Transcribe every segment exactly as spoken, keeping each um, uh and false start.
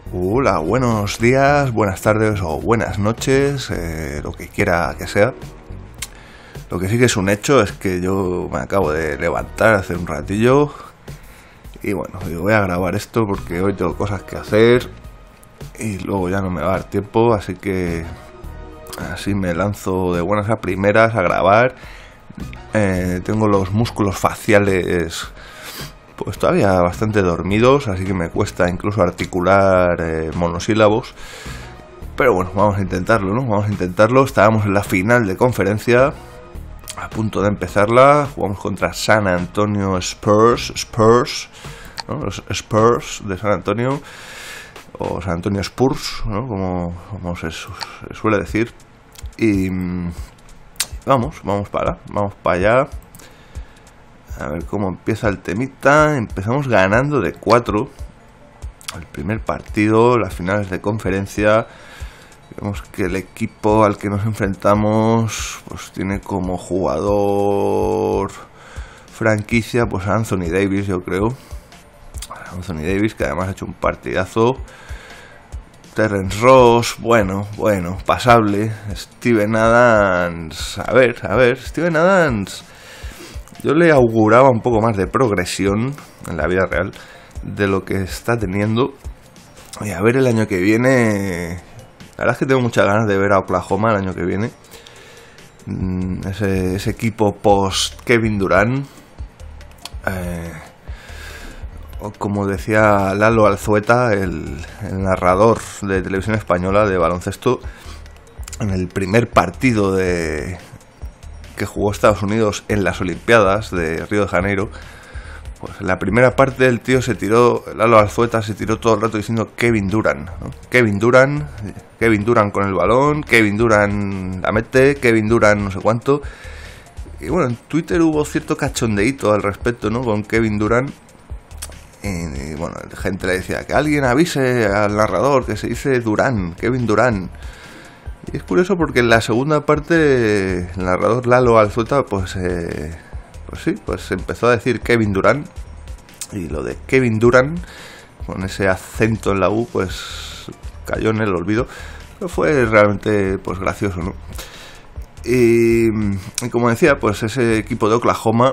Hola, buenos días, buenas tardes o buenas noches, eh, lo que quiera que sea. Lo que sí que es un hecho es que yo me acabo de levantar hace un ratillo y bueno, yo voy a grabar esto porque hoy tengo cosas que hacer y luego ya no me va a dar tiempo, así que así me lanzo de buenas a primeras a grabar. Eh, tengo los músculos faciales pues todavía bastante dormidos, así que me cuesta incluso articular eh, monosílabos. Pero bueno, vamos a intentarlo, ¿no? Vamos a intentarlo. Estábamos en la final de conferencia, a punto de empezarla. Jugamos contra San Antonio Spurs, Spurs, ¿no? Los Spurs de San Antonio, o San Antonio Spurs, ¿no? Como, como se, se suele decir. Y vamos, vamos para, vamos para allá. A ver cómo empieza el temita. Empezamos ganando de cuatro el primer partido, las finales de conferencia. Vemos que el equipo al que nos enfrentamos pues tiene como jugador franquicia pues a Anthony Davis, yo creo. Anthony Davis, que además ha hecho un partidazo. Terrence Ross, bueno, bueno, pasable. Steven Adams, a ver, a ver, Steven Adams, yo le auguraba un poco más de progresión en la vida real de lo que está teniendo. Y a ver el año que viene. La verdad es que tengo muchas ganas de ver a Oklahoma el año que viene. Ese, ese equipo post Kevin Durant. Eh, como decía Lalo Alzueta, el, el narrador de televisión española de baloncesto, en el primer partido de que jugó Estados Unidos en las Olimpiadas de Río de Janeiro, pues en la primera parte el tío se tiró, Lalo Alzueta se tiró todo el rato diciendo Kevin Durant, ¿no? Kevin Durant, Kevin Durant con el balón, Kevin Durant la mete, Kevin Durant no sé cuánto. Y bueno, en Twitter hubo cierto cachondeíto al respecto, ¿no? Con Kevin Durant. Y, y bueno, la gente le decía que alguien avise al narrador que se dice Durant, Kevin Durant. Y es curioso porque en la segunda parte el narrador Lalo Alzueta pues, eh, pues sí, pues empezó a decir Kevin Durant. Y lo de Kevin Durant, con ese acento en la U, pues cayó en el olvido. Pero fue realmente pues gracioso, ¿no? Y, y como decía, pues ese equipo de Oklahoma,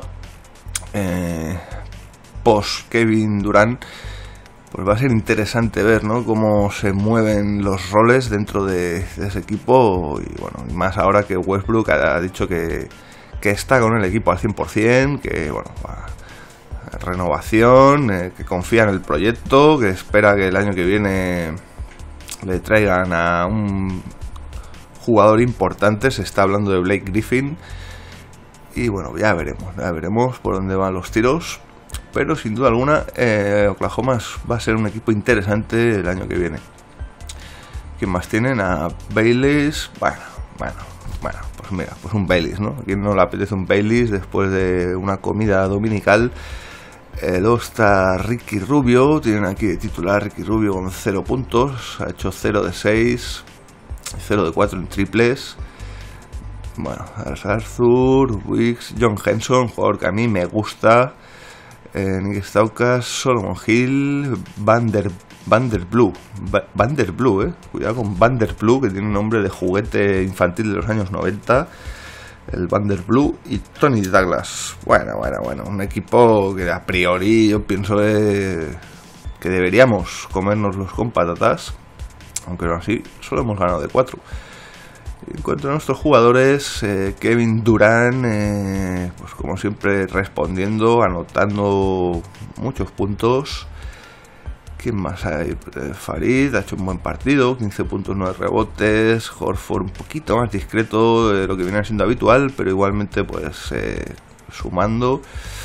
eh, post Kevin Durant, pues va a ser interesante ver, ¿no? Cómo se mueven los roles dentro de, de ese equipo. Y bueno, y más ahora que Westbrook ha dicho que, que está con el equipo al cien por ciento, que bueno, va, renovación, eh, que confía en el proyecto, que espera que el año que viene le traigan a un jugador importante. Se está hablando de Blake Griffin. Y bueno, ya veremos, ya veremos por dónde van los tiros. Pero sin duda alguna, eh, Oklahoma va a ser un equipo interesante el año que viene. ¿Quién más tienen? A Bayless. Bueno, bueno, bueno, pues mira, pues un Bayless, ¿no? ¿A quién no le apetece un Bayless después de una comida dominical? Eh, luego está Ricky Rubio. Tienen aquí de titular Ricky Rubio con cero puntos. Ha hecho cero de seis, cero de cuatro en triples. Bueno, Arthur, Wicks, John Henson, jugador que a mí me gusta. Eh, Nick Staukas, Solomon Hill, Vander, Vanderblue, Vanderblue, eh. Cuidado con Vanderblue, que tiene un nombre de juguete infantil de los años noventa. El Vanderblue y Tony Douglas. Bueno, bueno, bueno, un equipo que a priori yo pienso que, que deberíamos comérnoslos con patatas, aunque no así, solo hemos ganado de cuatro. En cuanto a nuestros jugadores, eh, Kevin Durant, eh, pues como siempre respondiendo, anotando muchos puntos. ¿Quién más hay? Eh, Farid ha hecho un buen partido, quince puntos, nueve rebotes. Horford un poquito más discreto de lo que viene siendo habitual, pero igualmente pues eh, sumando.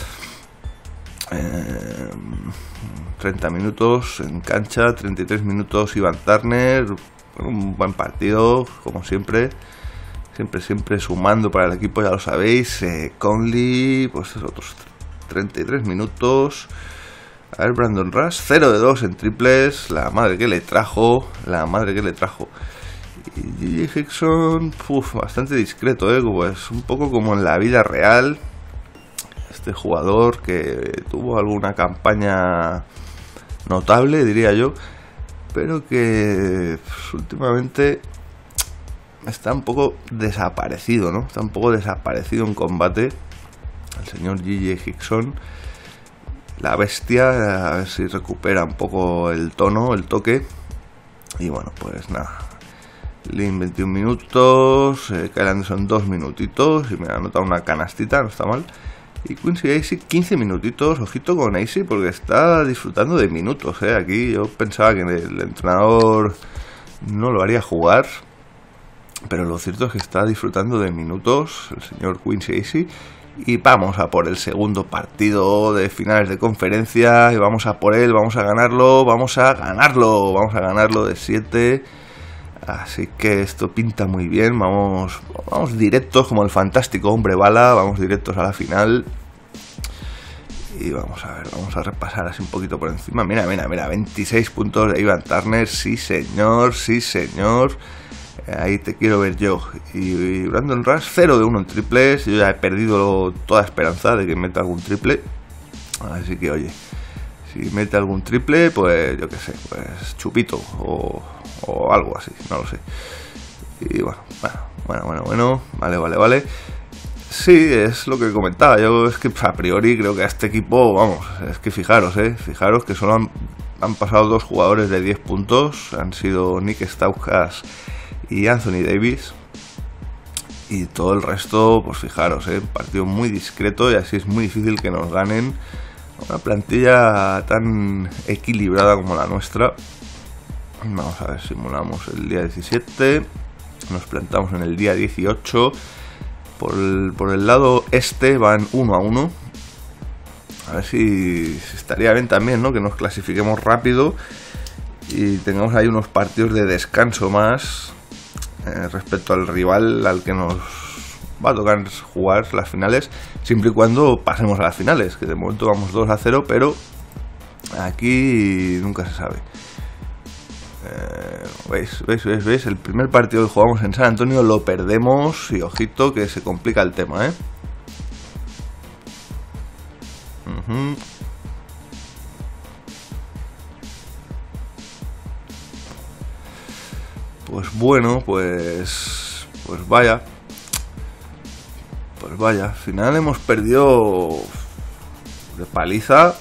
Eh, treinta minutos en cancha, treinta y tres minutos Ivan Turner. Un buen partido, como siempre. Siempre, siempre sumando para el equipo, ya lo sabéis. Eh, Conley, pues otros treinta y tres minutos. A ver, Brandon Rush, cero de dos en triples. La madre que le trajo. La madre que le trajo. Y G G Hickson, uf, bastante discreto, ¿eh? Pues un poco como en la vida real. Este jugador que tuvo alguna campaña notable, diría yo. pero que pues, últimamente está un poco desaparecido, ¿no? Está un poco desaparecido en combate el señor G J Hickson, la bestia. A ver si recupera un poco el tono, el toque. Y bueno, pues nada, Lin veintiún minutos, eh, Kyle Anderson dos minutitos y me ha anotado una canastita, no está mal. Y Quincy Acy quince minutitos. Ojito con Acy porque está disfrutando de minutos, ¿eh? Aquí yo pensaba que el entrenador no lo haría jugar, pero lo cierto es que está disfrutando de minutos el señor Quincy Acy. Y vamos a por el segundo partido de finales de conferencia. Y vamos a por él, vamos a ganarlo, vamos a ganarlo, vamos a ganarlo de siete. Así que esto pinta muy bien. Vamos, vamos directos como el fantástico hombre bala. Vamos directos a la final. Y vamos a ver, vamos a repasar así un poquito por encima. Mira, mira, mira, veintiséis puntos de Ivan Turner. Sí señor, sí señor. Ahí te quiero ver yo. Y Brandon Rush cero de uno en triples. Yo ya he perdido toda esperanza de que meta algún triple. Así que oye, si mete algún triple, pues yo qué sé, pues chupito o, o algo así, no lo sé. Y bueno, bueno, bueno, bueno, vale, vale, vale. Sí, es lo que comentaba. Yo es que a priori creo que a este equipo, vamos, es que fijaros, eh, fijaros que solo han, han pasado dos jugadores de diez puntos. Han sido Nick Stauskas y Anthony Davis, y todo el resto, pues fijaros, eh, partido muy discreto, y así es muy difícil que nos ganen una plantilla tan equilibrada como la nuestra. Vamos a ver, simulamos el día diecisiete, nos plantamos en el día dieciocho. Por el, por el lado este van uno a uno. A ver si, si estaría bien también, ¿no? Que nos clasifiquemos rápido y tengamos ahí unos partidos de descanso más Eh, respecto al rival al que nos va a tocar jugar las finales, siempre y cuando pasemos a las finales, que de momento vamos dos a cero, pero aquí nunca se sabe. Eh, ¿veis? ¿Veis? ¿Veis? ¿Veis? El primer partido que jugamos en San Antonio lo perdemos, y ojito que se complica el tema, ¿eh? Uh-huh. Pues bueno, pues pues vaya, pues vaya, al final hemos perdido de paliza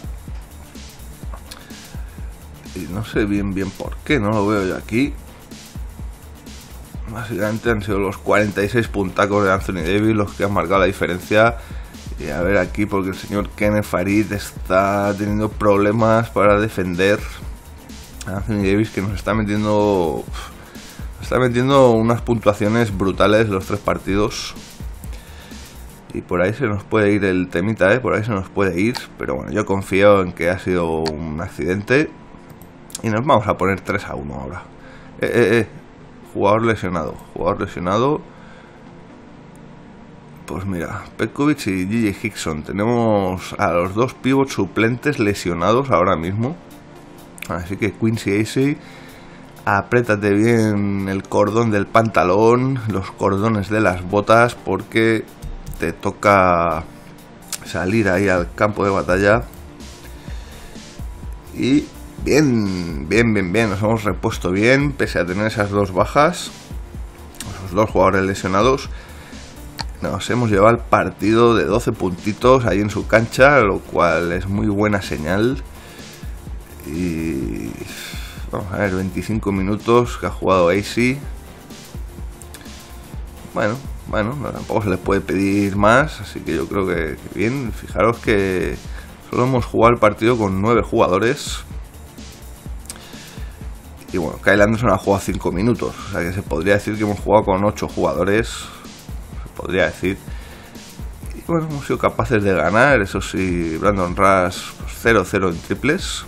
y no sé bien bien por qué, no lo veo yo aquí. Básicamente han sido los cuarenta y seis puntacos de Anthony Davis los que han marcado la diferencia. Y a ver aquí, porque el señor Kenneth Farid está teniendo problemas para defender a Anthony Davis, que nos está metiendo está metiendo unas puntuaciones brutales los tres partidos. Y por ahí se nos puede ir el temita, ¿eh? Por ahí se nos puede ir. Pero bueno, yo confío en que ha sido un accidente. Y nos vamos a poner tres a uno ahora. Eh, eh, eh. Jugador lesionado. Jugador lesionado. Pues mira, Petkovic y G J Hickson. Tenemos a los dos pivots suplentes lesionados ahora mismo. Así que Quincy Acy, apriétate bien el cordón del pantalón, los cordones de las botas, porque te toca salir ahí al campo de batalla. Y bien, bien, bien, bien, nos hemos repuesto bien, pese a tener esas dos bajas, esos dos jugadores lesionados. Nos hemos llevado el partido de doce puntitos ahí en su cancha, lo cual es muy buena señal. Y vamos a ver, veinticinco minutos que ha jugado Acy. Bueno, bueno, no, tampoco se les puede pedir más, así que yo creo que, que bien. Fijaros que solo hemos jugado el partido con nueve jugadores. Y bueno, Kyle Anderson ha jugado cinco minutos, o sea que se podría decir que hemos jugado con ocho jugadores, se podría decir. Y bueno, hemos sido capaces de ganar, eso sí, Brandon Rush cero cero en triples.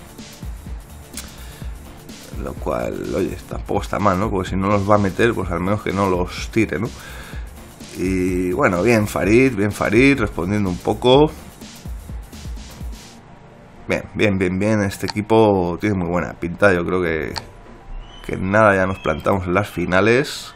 Lo cual, oye, tampoco está mal, ¿no? Porque si no los va a meter, pues al menos que no los tire, ¿no? Y bueno, bien Farid, bien Farid, respondiendo un poco. Bien, bien, bien, bien. Este equipo tiene muy buena pinta. Yo creo que, que nada, ya nos plantamos en las finales.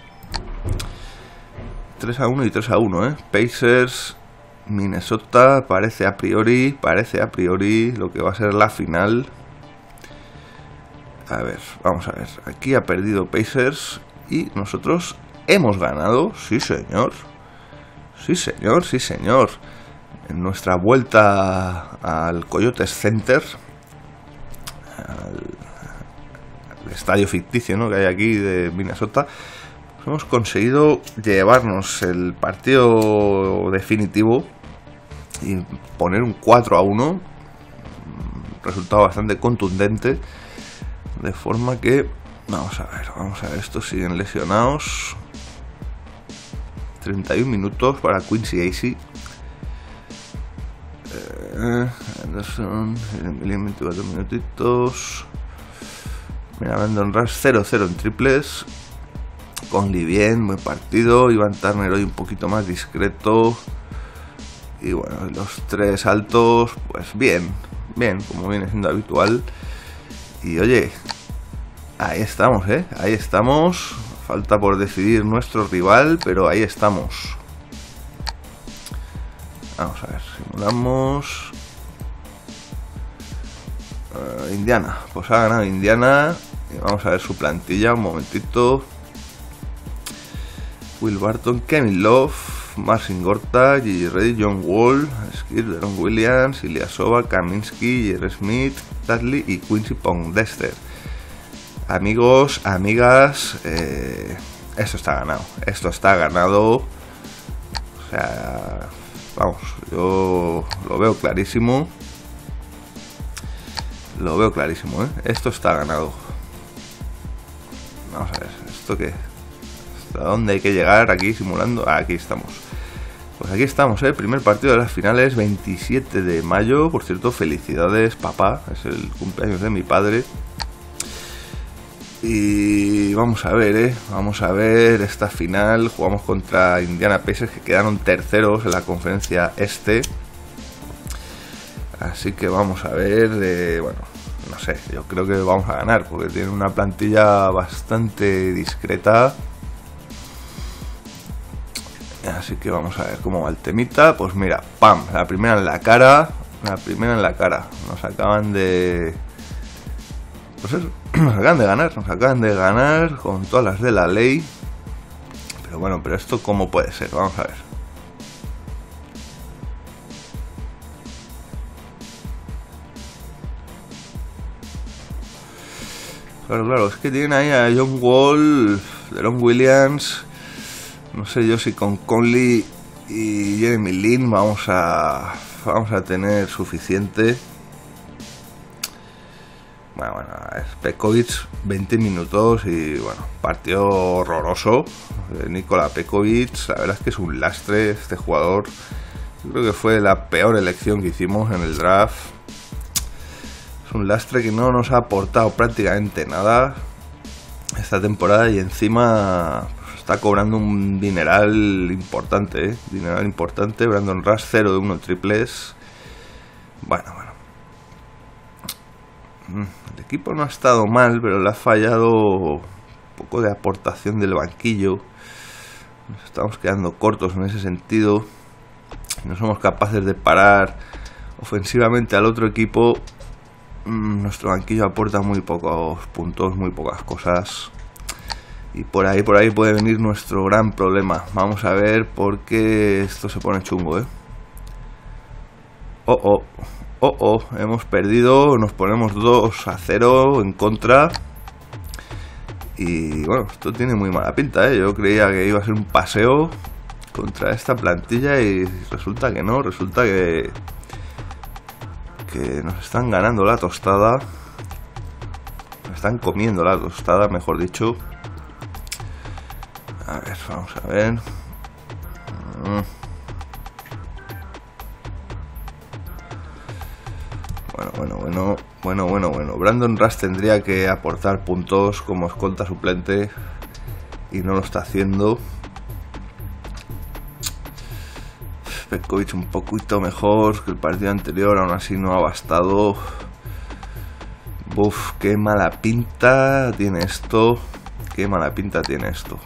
tres a uno y tres a uno, ¿eh? Pacers, Minnesota, parece a priori, parece a priori lo que va a ser la final. A ver, vamos a ver. Aquí ha perdido Pacers y nosotros hemos ganado. Sí, señor. Sí, señor, sí, señor. En nuestra vuelta al Coyotes Center, al, al estadio ficticio, ¿no?, que hay aquí de Minnesota, pues hemos conseguido llevarnos el partido definitivo y poner un cuatro a uno. Resultado bastante contundente. De forma que, vamos a ver, vamos a ver, estos siguen lesionados. treinta y un minutos para Quincy Acy. Eh, Anderson, veinticuatro minutitos. Mira, Brandon Rush cero cero en triples. Conley bien, buen partido. Ivan Turner hoy un poquito más discreto. Y bueno, los tres altos, pues bien, bien, como viene siendo habitual. Y oye, ahí estamos, ¿eh? Ahí estamos. Falta por decidir nuestro rival, pero ahí estamos. Vamos a ver, simulamos. Uh, Indiana, pues ha ganado Indiana. Y vamos a ver su plantilla, un momentito. Will Barton, Kevin Love, Marcin Gortat, Gigi Reddy, John Wall, Skip, Deron Williams, Ilyasova, Kaminsky, Jerry Smith, Dudley y Quincy Pondester. Amigos, amigas, eh, esto está ganado. Esto está ganado. O sea, vamos, yo lo veo clarísimo. Lo veo clarísimo, ¿eh? Esto está ganado. Vamos a ver, ¿esto qué? ¿Hasta dónde hay que llegar aquí simulando? Ah, aquí estamos. Pues aquí estamos, ¿eh? Primer partido de las finales, veintisiete de mayo. Por cierto, felicidades, papá. Es el cumpleaños de mi padre. Y vamos a ver, ¿eh? Vamos a ver esta final. Jugamos contra Indiana Pacers, que quedaron terceros en la conferencia este. Así que vamos a ver, eh, bueno, no sé, yo creo que vamos a ganar, porque tienen una plantilla bastante discreta. Así que vamos a ver cómo va el temita. Pues mira, pam, la primera en la cara. La primera en la cara. Nos acaban de... Pues eso, nos acaban de ganar. Nos acaban de ganar con todas las de la ley. Pero bueno, pero esto cómo puede ser, vamos a ver. Claro, claro, es que tienen ahí a John Wall, Deron Williams. No sé yo si con Conley y Jeremy Lin vamos a vamos a tener suficiente. Bueno, bueno, Pekovic veinte minutos y bueno, partido horroroso de Nikola Pekovic. La verdad es que es un lastre este jugador. Yo creo que fue la peor elección que hicimos en el draft. Es un lastre que no nos ha aportado prácticamente nada esta temporada y encima pues, está cobrando un dineral importante, ¿eh? Dineral importante. Brandon Rush cero de uno en triples. Bueno, bueno. El equipo no ha estado mal, pero le ha fallado un poco de aportación del banquillo. Nos estamos quedando cortos en ese sentido. No somos capaces de parar ofensivamente al otro equipo. Nuestro banquillo aporta muy pocos puntos, muy pocas cosas. Y por ahí, por ahí puede venir nuestro gran problema. Vamos a ver porque esto se pone chungo, ¿eh? Oh, oh. Oh, oh, hemos perdido, nos ponemos dos a cero en contra. Y bueno, esto tiene muy mala pinta, ¿eh? Yo creía que iba a ser un paseo contra esta plantilla y resulta que no, resulta que que nos están ganando la tostada. Nos están comiendo la tostada, mejor dicho. A ver, vamos a ver. Mm. Bueno, bueno, bueno, bueno, bueno, bueno. Brandon Rush tendría que aportar puntos como escolta suplente y no lo está haciendo. Pekovic un poquito mejor que el partido anterior, aún así no ha bastado. Uf, qué mala pinta tiene esto. Qué mala pinta tiene esto.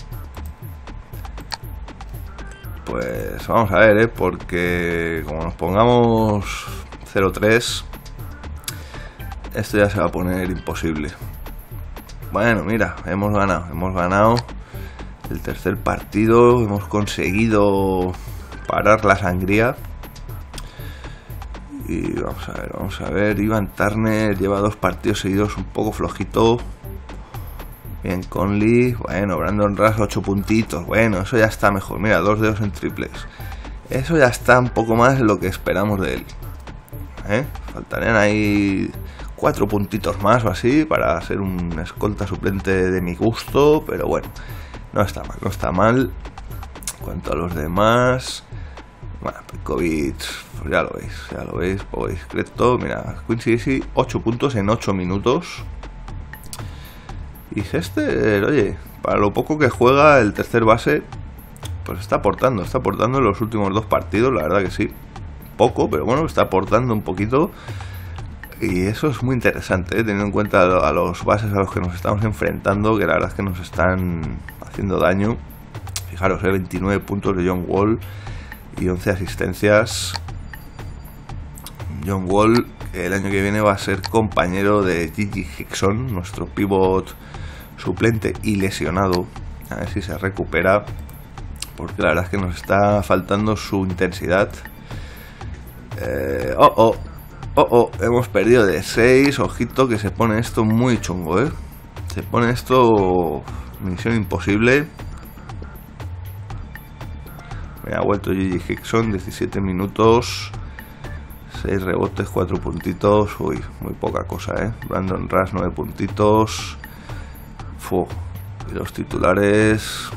Pues vamos a ver, ¿eh? Porque como nos pongamos cero tres, esto ya se va a poner imposible. Bueno, mira, hemos ganado, hemos ganado el tercer partido, hemos conseguido parar la sangría. Y vamos a ver, vamos a ver, Ivan Turner lleva dos partidos seguidos un poco flojito. Bien, Conley, bueno, Brandon Rush ocho puntitos, bueno, eso ya está mejor, mira, dos dedos en triples. Eso ya está un poco más de lo que esperamos de él, ¿eh? Faltarían ahí cuatro puntitos más o así para ser un escolta suplente de mi gusto, pero bueno, no está mal, no está mal. En cuanto a los demás, bueno, Pekovic, pues ya lo veis, ya lo veis, poco discreto. Mira, Quincy Easy, ocho puntos en ocho minutos. Y Hester, oye, para lo poco que juega el tercer base, pues está aportando, está aportando en los últimos dos partidos, la verdad que sí. Poco, pero bueno, está aportando un poquito. Y eso es muy interesante, ¿eh? Teniendo en cuenta a los bases a los que nos estamos enfrentando, que la verdad es que nos están haciendo daño. Fijaros, ¿eh? veintinueve puntos de John Wall y once asistencias. John Wall, que el año que viene va a ser compañero de Gigi Hickson, nuestro pivot suplente y lesionado. A ver si se recupera, porque la verdad es que nos está faltando su intensidad. Eh, oh, oh, oh, oh, hemos perdido de seis. Ojito que se pone esto muy chungo, ¿eh? Se pone esto misión imposible. Me ha vuelto Gigi Hickson, diecisiete minutos, seis rebotes, cuatro puntitos. Uy, muy poca cosa, ¿eh? Brandon Rush, nueve puntitos. Fu. Y los titulares,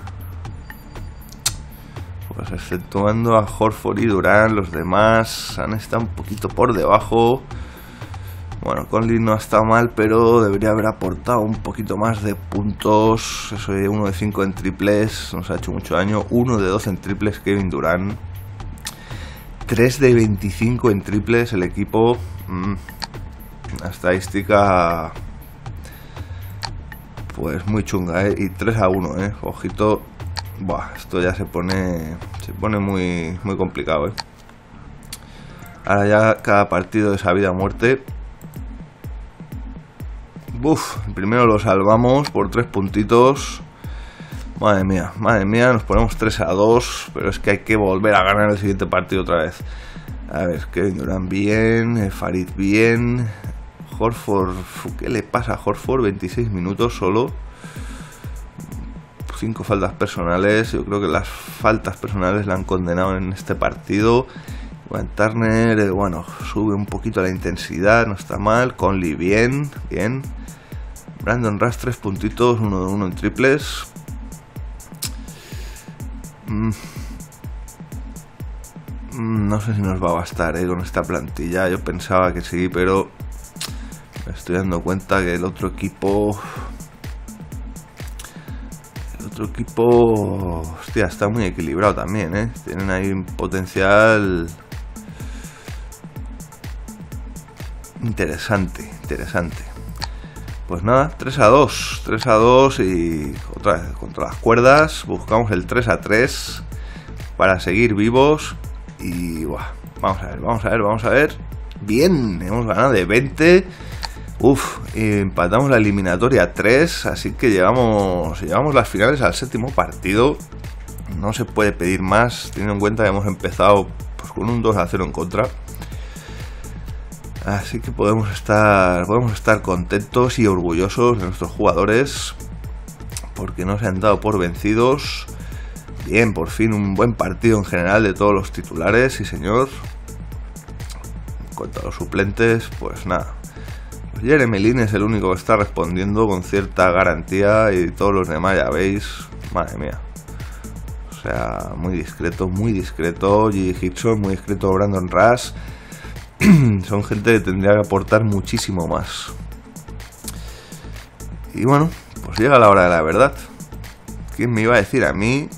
pues exceptuando a Horford y Durant, los demás han estado un poquito por debajo. Bueno, Conley no ha estado mal, pero debería haber aportado un poquito más de puntos. Eso de uno de cinco en triples, nos ha hecho mucho daño. uno de doce en triples Kevin Durant. tres de veinticinco en triples el equipo. Mm, una estadística pues muy chunga, ¿eh? Y tres a uno, ¿eh? Ojito. Buah, esto ya se pone se pone muy muy complicado, ¿eh? Ahora ya cada partido es a vida o muerte. Uf, primero lo salvamos por tres puntitos. Madre mía, madre mía, nos ponemos tres a dos, pero es que hay que volver a ganar el siguiente partido otra vez. A ver, Kevin Durant bien, Farid bien, Horford, ¿qué le pasa a Horford? veintiséis minutos solo. cinco faltas personales. Yo creo que las faltas personales la han condenado en este partido. Ivan Turner, eh, bueno, sube un poquito la intensidad, no está mal. Conley bien, bien. Brandon Rush, tres puntitos, uno de uno en triples. Mm. No sé si nos va a bastar, eh, con esta plantilla. Yo pensaba que sí, pero me estoy dando cuenta que el otro equipo... El otro equipo... Hostia, está muy equilibrado también, ¿eh? Tienen ahí un potencial... Interesante, interesante. Pues nada, tres a dos. tres a dos y otra vez contra las cuerdas. Buscamos el tres a tres para seguir vivos. Y buah, vamos a ver, vamos a ver, vamos a ver. Bien, hemos ganado de veinte. Uf, empatamos la eliminatoria a tres. Así que llevamos, llevamos las finales al séptimo partido. No se puede pedir más, teniendo en cuenta que hemos empezado pues, con un dos a cero en contra. Así que podemos estar, podemos estar contentos y orgullosos de nuestros jugadores, porque no se han dado por vencidos. Bien, por fin un buen partido en general de todos los titulares, sí señor. En cuanto a los suplentes, pues nada. Pues Jeremy Lin es el único que está respondiendo con cierta garantía y todos los demás ya veis, madre mía. O sea, muy discreto, muy discreto. G. Hickson, muy discreto. Brandon Rush. Son gente que tendría que aportar muchísimo más. Y bueno, pues llega la hora de la verdad. ¿Quién me iba a decir a mí?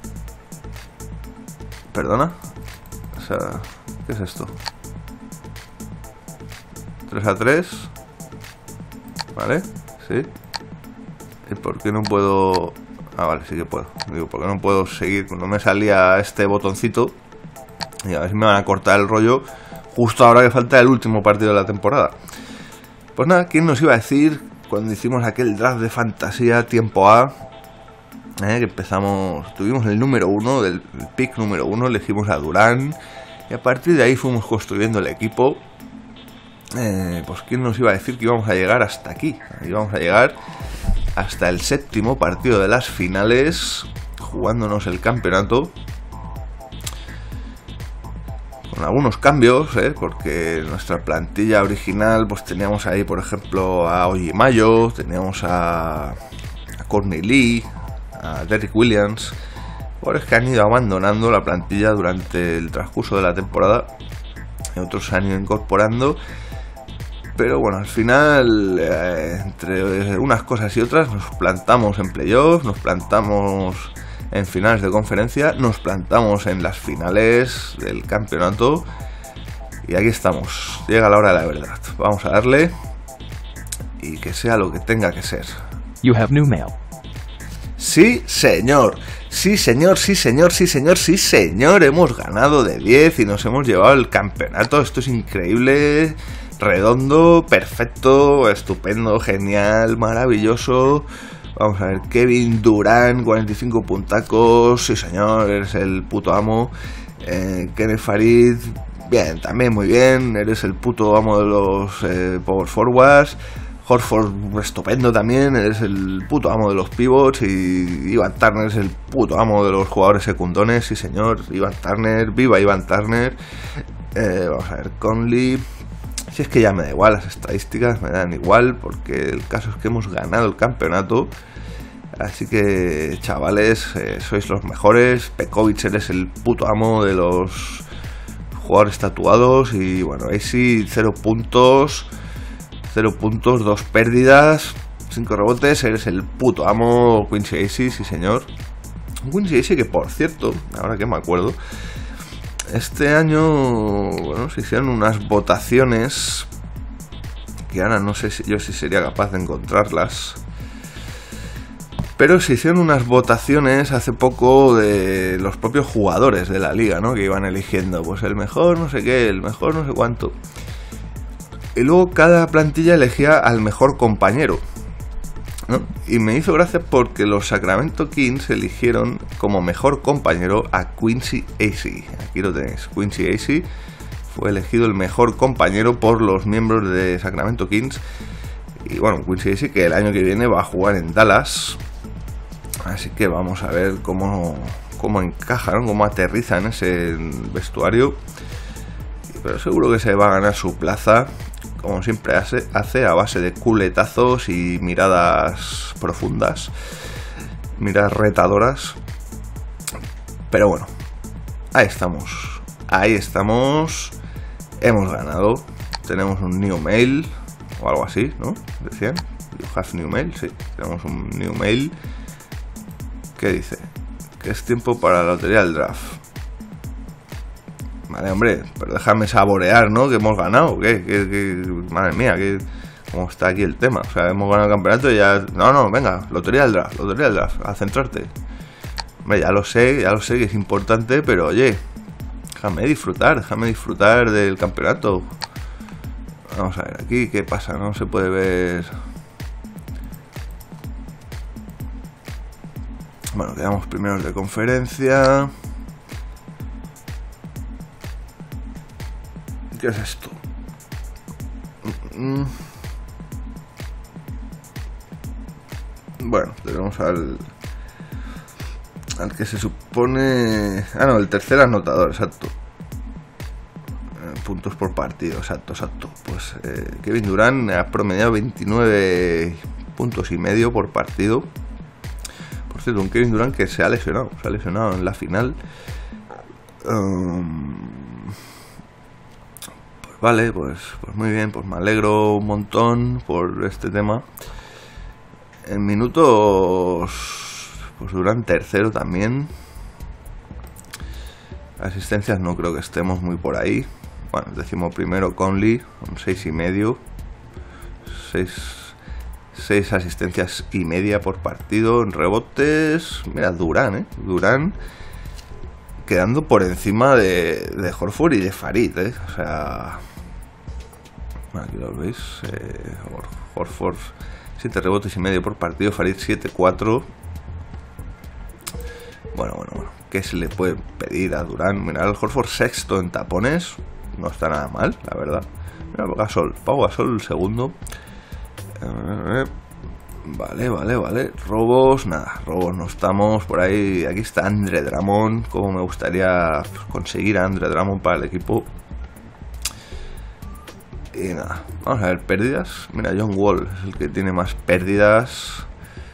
¿Perdona? O sea, ¿qué es esto? tres a tres. ¿Vale? ¿Sí? ¿Y por qué no puedo...? Ah, vale, sí que puedo. Digo, ¿por qué no puedo seguir? No me salía este botoncito. Y a ver si me van a cortar el rollo justo ahora que falta el último partido de la temporada. Pues nada, ¿quién nos iba a decir cuando hicimos aquel draft de fantasía tiempo A? Eh, que empezamos, tuvimos el número uno, del el pick número uno, elegimos a Durán y a partir de ahí fuimos construyendo el equipo. Eh, pues quién nos iba a decir que íbamos a llegar hasta aquí, íbamos a llegar hasta el séptimo partido de las finales, jugándonos el campeonato, con algunos cambios, ¿eh? Porque nuestra plantilla original, pues teníamos ahí, por ejemplo, a Ojimayo, teníamos a, a Courtney Lee, a Derrick Williams, jugadores que han ido abandonando la plantilla durante el transcurso de la temporada, y otros se han ido incorporando. Pero bueno, al final, eh, entre unas cosas y otras, nos plantamos en playoffs, nos plantamos en finales de conferencia, nos plantamos en las finales del campeonato y aquí estamos. Llega la hora de la verdad. Vamos a darle y que sea lo que tenga que ser. You have new mail. Sí, señor. Sí, señor, sí, señor, sí, señor, sí, señor. Hemos ganado de diez y nos hemos llevado el campeonato. Esto es increíble. Redondo, perfecto, estupendo, genial, maravilloso. Vamos a ver, Kevin Durant, cuarenta y cinco puntacos, sí señor, eres el puto amo. eh, Kenneth Farid, bien, también muy bien, eres el puto amo de los eh, power forwards. Horford, estupendo también, eres el puto amo de los pivots. Y Ivan Turner es el puto amo de los jugadores secundones, sí señor, Ivan Turner, viva Ivan Turner. eh, Vamos a ver, Conley. Si es que ya me da igual, las estadísticas me dan igual, porque el caso es que hemos ganado el campeonato. Así que, chavales, eh, sois los mejores. Pekovic, eres el puto amo de los jugadores tatuados. Y bueno, ahí sí, cero puntos, cero puntos, dos pérdidas, cinco rebotes. Eres el puto amo, Quincy Acey, sí señor. Quincy Acey que, por cierto, ahora que me acuerdo, este año, bueno, se hicieron unas votaciones que ahora no sé si yo si sería capaz de encontrarlas, pero se hicieron unas votaciones hace poco de los propios jugadores de la liga, ¿no? Que iban eligiendo, pues el mejor no sé qué, el mejor no sé cuánto, y luego cada plantilla elegía al mejor compañero, ¿no? Y me hizo gracia porque los Sacramento Kings eligieron como mejor compañero a Quincy Acey. Aquí lo tenéis, Quincy Acey fue elegido el mejor compañero por los miembros de Sacramento Kings. Y bueno, Quincy Acey que el año que viene va a jugar en Dallas, así que vamos a ver cómo, cómo encaja, ¿no? Cómo aterriza en ese vestuario. Pero seguro que se va a ganar su plaza, como siempre hace, hace a base de culetazos y miradas profundas, miradas retadoras. Pero bueno, ahí estamos, ahí estamos, hemos ganado, tenemos un new mail o algo así, ¿no? Decían, you have new mail, sí, tenemos un new mail que dice que es tiempo para la lotería del draft. Vale, hombre, pero déjame saborear, ¿no? Que hemos ganado, ¿qué? ¿Qué, qué? Madre mía, ¿qué? ¿Cómo está aquí el tema? O sea, hemos ganado el campeonato y ya... No, no, venga, lotería del draft, lotería del draft, a centrarte. Hombre, ya lo sé, ya lo sé que es importante, pero oye, déjame disfrutar, déjame disfrutar del campeonato. Vamos a ver, aquí, ¿qué pasa? No se puede ver... Bueno, quedamos primeros de conferencia... ¿Qué es esto? Bueno, tenemos al al que se supone... Ah, no, el tercer anotador, exacto. Eh, puntos por partido, exacto, exacto. Pues eh, Kevin Durant ha promediado veintinueve puntos y medio por partido. Por cierto, un Kevin Durant que se ha lesionado, se ha lesionado en la final. Um, Vale, pues, pues muy bien, pues me alegro un montón por este tema. En minutos, pues Durant tercero también. Asistencias no creo que estemos muy por ahí. Bueno, decimos primero Conley, con seis y medio. Seis, seis asistencias y media por partido. En rebotes, mira, Durant, eh. Durant quedando por encima de, de Horford y de Farid, eh. O sea... Aquí lo veis. Eh, Horford siete rebotes y medio por partido. Farid siete cuatro. Bueno, bueno, bueno. ¿Qué se le puede pedir a Durán? Mira, el Horford sexto en tapones. No está nada mal, la verdad. Mira, Gasol. Pau Gasol el segundo. Eh, Vale, vale, vale. Robos, nada, robos no estamos por ahí. Aquí está Andre Drummond. Como me gustaría conseguir a Andre Drummond para el equipo. Y nada, vamos a ver, pérdidas. Mira, John Wall es el que tiene más pérdidas.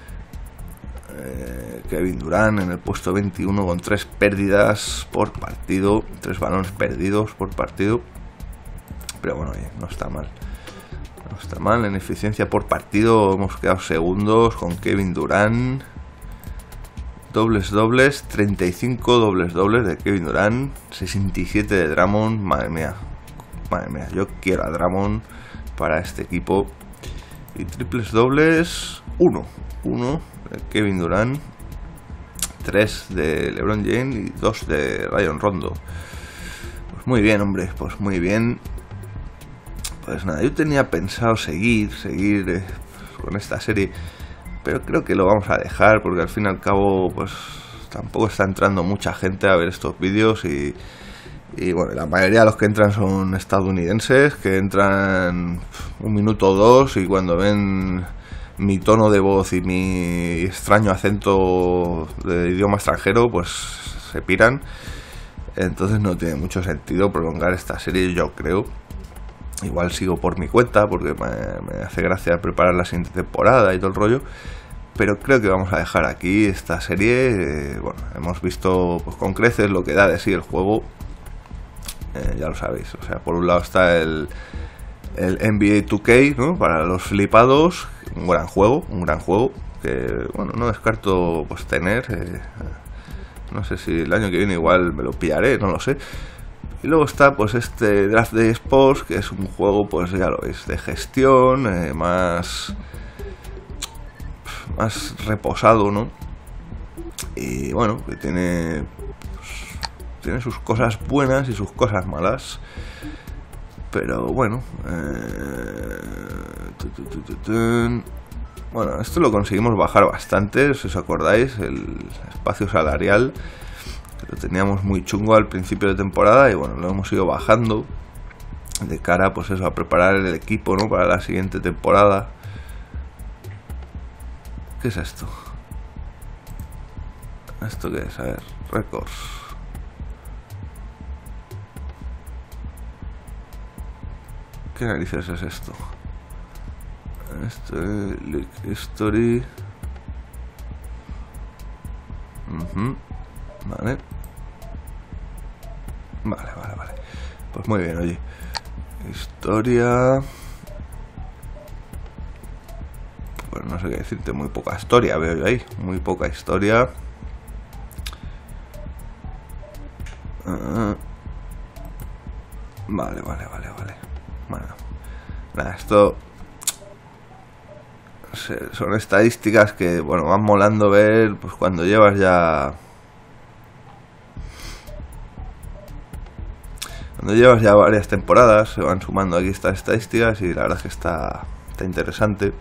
eh, Kevin Durant en el puesto veintiuno con tres pérdidas por partido. Tres balones perdidos por partido. Pero bueno, oye, no está mal. No está mal, en eficiencia por partido hemos quedado segundos con Kevin Durant. Dobles dobles, treinta y cinco dobles dobles de Kevin Durant, sesenta y siete de Drummond. Madre mía, madre mía, yo quiero a Drummond para este equipo. Y triples dobles, uno, uno de Kevin Durant, tres de LeBron James y dos de Rajon Rondo. Pues muy bien, hombre, pues muy bien. Pues nada, yo tenía pensado seguir, seguir eh, con esta serie, pero creo que lo vamos a dejar porque al fin y al cabo pues tampoco está entrando mucha gente a ver estos vídeos y, y bueno, la mayoría de los que entran son estadounidenses que entran un minuto o dos y cuando ven mi tono de voz y mi extraño acento de idioma extranjero pues se piran. Entonces no tiene mucho sentido prolongar esta serie, yo creo. Igual sigo por mi cuenta porque me, me hace gracia preparar la siguiente temporada y todo el rollo. Pero creo que vamos a dejar aquí esta serie. Eh, bueno, hemos visto pues, con creces lo que da de sí el juego. Eh, ya lo sabéis. O sea, por un lado está el, el N B A dos K, ¿no? Para los flipados. Un gran juego, un gran juego. Que, bueno, no descarto pues tener. Eh, no sé si el año que viene igual me lo pillaré, no lo sé. Y luego está pues este Draft Day Sports, que es un juego, pues ya lo veis, de gestión, eh, más más reposado, ¿no? Y bueno, que tiene pues, tiene sus cosas buenas y sus cosas malas. Pero bueno, eh, tu, tu, tu, tu, tu. Bueno, esto lo conseguimos bajar bastante, si os acordáis, el espacio salarial. Lo teníamos muy chungo al principio de temporada y bueno, lo hemos ido bajando de cara pues eso, a preparar el equipo, ¿no? Para la siguiente temporada. ¿Qué es esto? ¿Esto qué es? A ver, récords. ¿Qué narices es esto? Esto es League History. Uh-huh. Vale. Vale, vale, vale. Pues muy bien, oye. Historia. Pues no sé qué decirte, muy poca historia veo yo ahí. Muy poca historia. Uh, vale, vale, vale, vale. Bueno. Nada, esto son estadísticas que, bueno, van molando ver pues cuando llevas ya... Cuando llevas ya varias temporadas se van sumando aquí estas estadísticas y la verdad es que está, está interesante.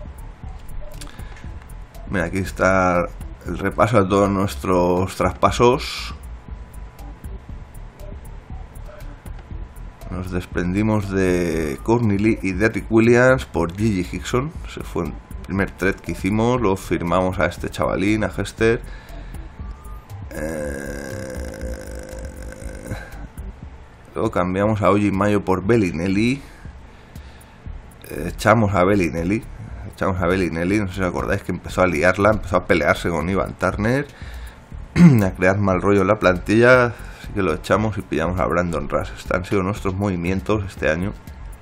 Mira, aquí está el repaso de todos nuestros traspasos. Nos desprendimos de Courtney Lee y Derrick Williams por Gigi Hickson. Ese fue el primer trade que hicimos. Lo firmamos a este chavalín, a Hester. Eh... Luego cambiamos a Oji Mayo por Bellinelli. Echamos a Bellinelli. Echamos a Bellinelli. No sé si os acordáis que empezó a liarla. Empezó a pelearse con Ivan Turner. A crear mal rollo en la plantilla. Así que lo echamos y pillamos a Brandon Rush. Estos han sido nuestros movimientos este año.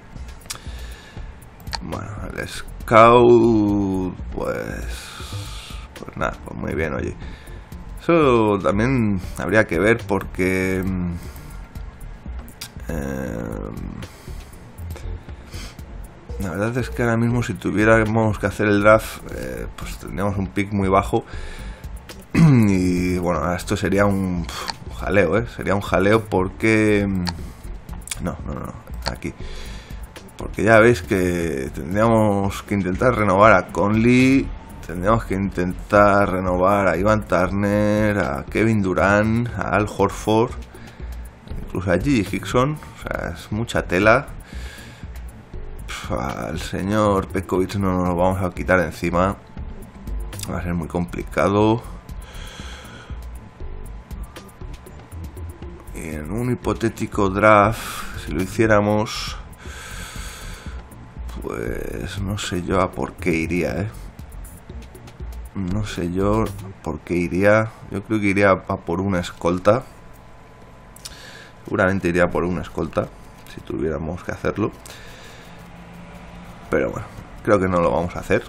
Bueno, el Scout. Pues. Pues nada, pues muy bien, oye. Eso también habría que ver porque. Eh, la verdad es que ahora mismo si tuviéramos que hacer el draft eh, pues tendríamos un pick muy bajo y bueno, esto sería un, un jaleo, ¿eh? Sería un jaleo porque no, no, no, aquí porque ya veis que tendríamos que intentar renovar a Conley, tendríamos que intentar renovar a Ivan Turner, a Kevin Durant, a Al Horford, incluso a Gigi Hickson. O sea, es mucha tela. Pff, al señor Petkovic no nos lo vamos a quitar encima, va a ser muy complicado. Y en un hipotético draft, si lo hiciéramos, pues no sé yo a por qué iría, ¿eh? No sé yo por qué iría. Yo creo que iría a por una escolta. Seguramente iría por una escolta, si tuviéramos que hacerlo. Pero bueno, creo que no lo vamos a hacer.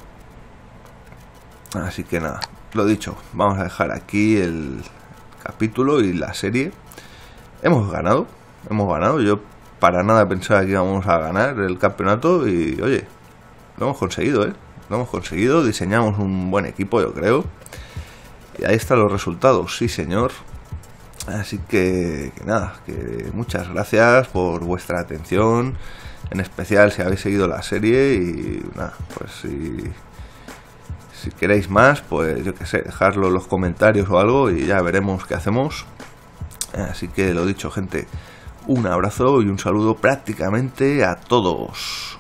Así que nada, lo dicho, vamos a dejar aquí el capítulo y la serie. Hemos ganado, hemos ganado. Yo para nada pensaba que íbamos a ganar el campeonato y oye, lo hemos conseguido, ¿eh? Lo hemos conseguido, diseñamos un buen equipo, yo creo. Y ahí están los resultados, sí señor. Así que, que nada, que muchas gracias por vuestra atención, en especial si habéis seguido la serie. Y nada, pues si, si queréis más, pues yo que sé, dejadlo en los comentarios o algo y ya veremos qué hacemos. Así que lo dicho, gente, un abrazo y un saludo prácticamente a todos.